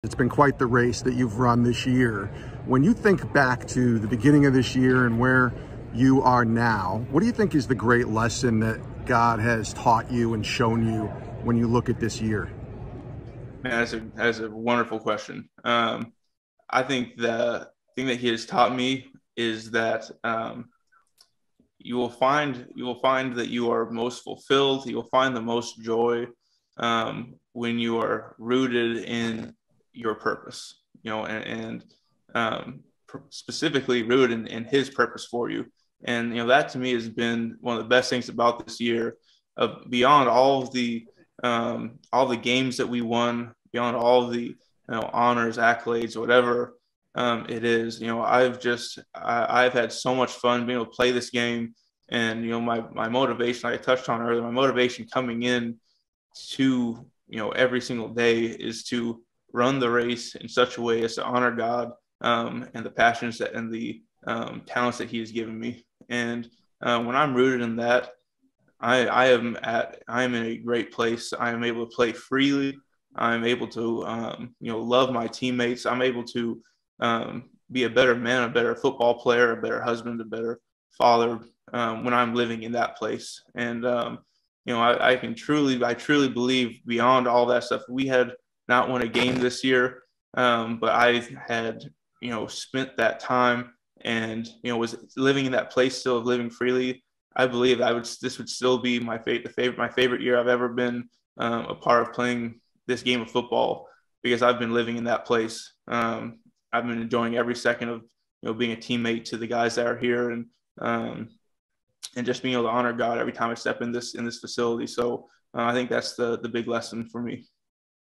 It's been quite the race that you've run this year. When you think back to the beginning of this year and where you are now, what do you think is the great lesson that God has taught you and shown you when you look at this year? Man, that's a wonderful question. I think the thing that he has taught me is that you will find that you are most fulfilled. You will find the most joy when you are rooted in your purpose. Specifically rooted in His purpose for you. And that to me has been one of the best things about this year. Beyond all the games that we won, beyond all the honors, accolades, whatever it is. I've had so much fun being able to play this game, and my motivation, like I touched on earlier, my motivation coming in to every single day is to run the race in such a way as to honor God, and the passions and the talents that He has given me. And when I'm rooted in that, I am in a great place. I am able to play freely. I'm able to love my teammates. I'm able to be a better man, a better football player, a better husband, a better father when I'm living in that place. And I truly believe beyond all that stuff, we had not won a game this year, but I had spent that time and was living in that place still of living freely. I believe this would still be my favorite year I've ever been a part of playing this game of football, because I've been living in that place. I've been enjoying every second of being a teammate to the guys that are here, and just being able to honor God every time I step in this facility. So I think that's the big lesson for me.